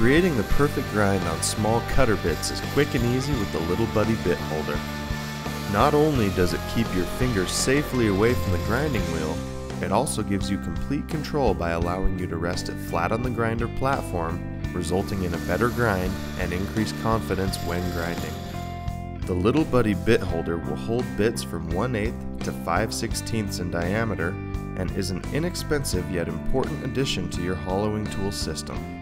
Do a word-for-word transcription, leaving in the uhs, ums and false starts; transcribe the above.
Creating the perfect grind on small cutter bits is quick and easy with the Little Buddy bit holder. Not only does it keep your fingers safely away from the grinding wheel, it also gives you complete control by allowing you to rest it flat on the grinder platform, resulting in a better grind and increased confidence when grinding. The Little Buddy bit holder will hold bits from one eighth to five sixteenths in diameter and is an inexpensive yet important addition to your hollowing tool system.